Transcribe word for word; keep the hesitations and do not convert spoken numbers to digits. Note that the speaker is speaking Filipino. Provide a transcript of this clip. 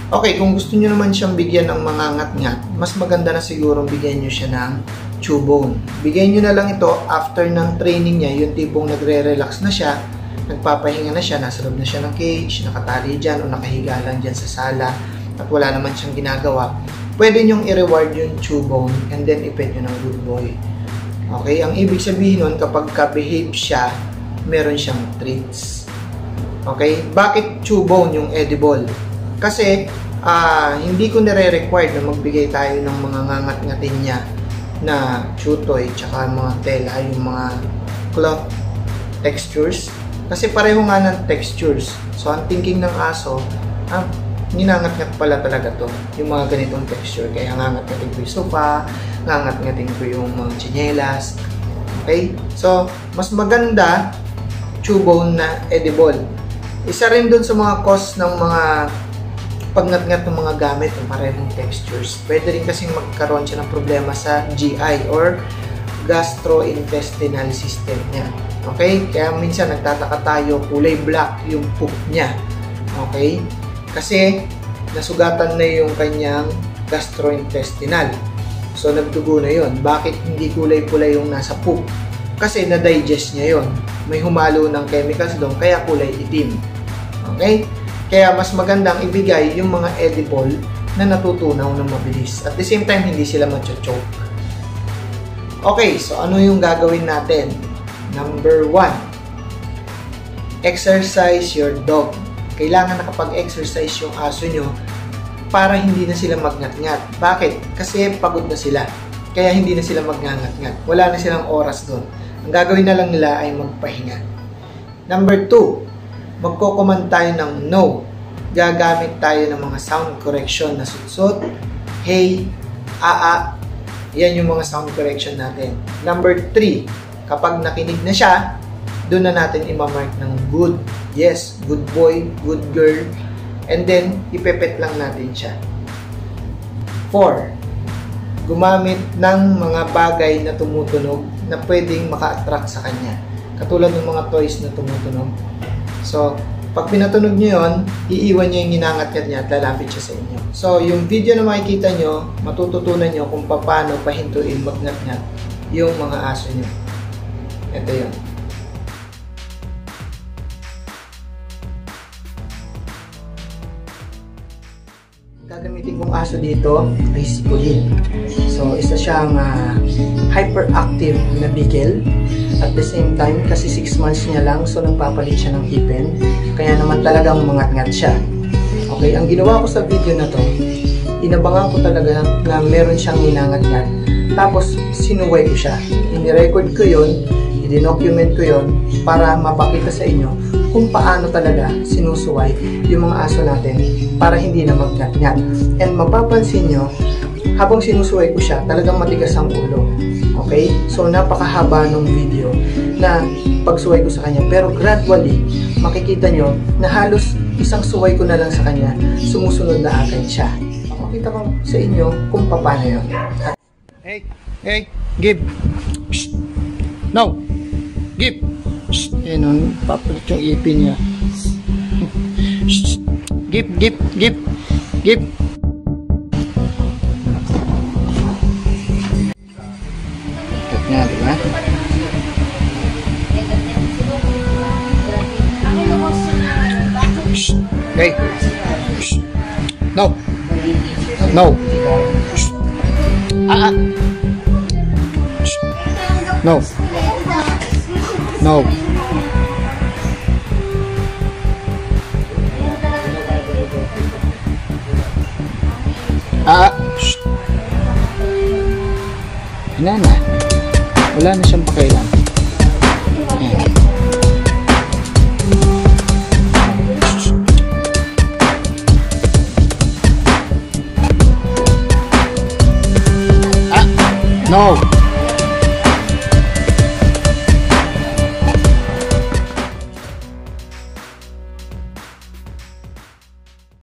Okay, kung gusto nyo naman siyang bigyan ng mga ngat-ngat, mas maganda na siguro bigyan nyo siya ng chew bone. Bigyan nyo na lang ito after ng training niya, yung tipong nagre-relax na siya, nagpapahinga na siya, nasa loob na siya ng cage, nakatali dyan o nakahiga lang dyan sa sala at wala naman siyang ginagawa. Pwede nyong i-reward yung chew bone and then ipet nyo ng good boy. Okay, ang ibig sabihin nun, kapag ka-behave siya, meron siyang treats. Okay, bakit chew bone yung edible? Kasi, uh, hindi ko nire-required na magbigay tayo ng mga ngangat-ngatin niya na chew toy, tsaka mga tela, yung mga cloth textures. Kasi pareho nga ng textures. So, ang thinking ng aso, ah, ninangat-ngat pala talaga to yung mga ganitong texture. Kaya ngangat-ngatin ko yung sofa, ngangat-ngatin ko yung mga tsinelas. Okay? So, mas maganda chew bone na edible. Isa rin dun sa mga cause ng mga pagngat-ngat ng mga gamit ng parehong textures. Pwede rin kasing magkaroon siya ng problema sa G I or gastrointestinal system niya. Okay? Kaya minsan nagtataka tayo, kulay black yung poop niya. Okay? Kasi nasugatan na yung kanyang gastrointestinal. So nagdugo na yon. Bakit hindi kulay-kulay yung nasa poop? Kasi na-digest niya yon. May humalo ng chemicals doon, kaya kulay itim. Okay? Kaya mas magandang ibigay yung mga edible na natutunaw ng mabilis. At the same time, hindi sila macho-choke. Okay, so ano yung gagawin natin? Number one, exercise your dog. Kailangan nakapag-exercise yung aso nyo para hindi na sila magngat-ngat. Bakit? Kasi pagod na sila. Kaya hindi na sila magngat-ngat. Wala na silang oras doon. Ang gagawin na lang nila ay magpahinga. Number two, magko-command tayo ng no. Gagamit tayo ng mga sound correction na sutsot, hey, aa. Yan yung mga sound correction natin. Number three, kapag nakinig na siya, doon na natin imamark ng good. Yes, good boy, good girl. And then, ipepet lang natin siya. Four, gumamit ng mga bagay na tumutunog na pwedeng maka-attract sa kanya. Katulad ng mga toys na tumutunog. So, pag pinatunog nyo yun, iiwan nyo yung ginangat-ngat niya at lalapit siya sa inyo. So, yung video na makikita nyo, matututunan nyo kung paano pahintuin magnat-ngat yung mga aso nyo. Ito yun. Gagamitin kong aso dito ay si Colin. So, isa siyang uh, hyperactive na Beagle. At the same time, kasi six months niya lang, so nagpapalit siya ng ipin. Kaya naman talagang mangat-ngat siya. Okay, ang ginawa ko sa video na to, inabangan ko talaga na meron siyang ninangat-ngat. Tapos, sinuway ko siya. Inirecord ko yun, i-document ko yun, para mapakita sa inyo kung paano talaga sinusuway yung mga aso natin para hindi na magnat-ngat. And mapapansin nyo, habang sinusuway ko siya, talagang matigas ang ulo. Okay? So, napakahaba ng video na pagsuway ko sa kanya. Pero gradually, makikita nyo na halos isang suway ko na lang sa kanya, sumusunod na agad siya. Makikita ko sa inyo kung paano yun. Hey! Hey! Give! Shh. No! Give! Shh. Yan o, papalit yung ipin niya. Shh. Give! Give! Give! Give! Nga, diba? Shh. Okay. Shh. No. No. Shh. Ah, ah. Shh. No. No. Ah. Shh. Wala na. Wala na siyang pakialam. Ayan. Ah! No!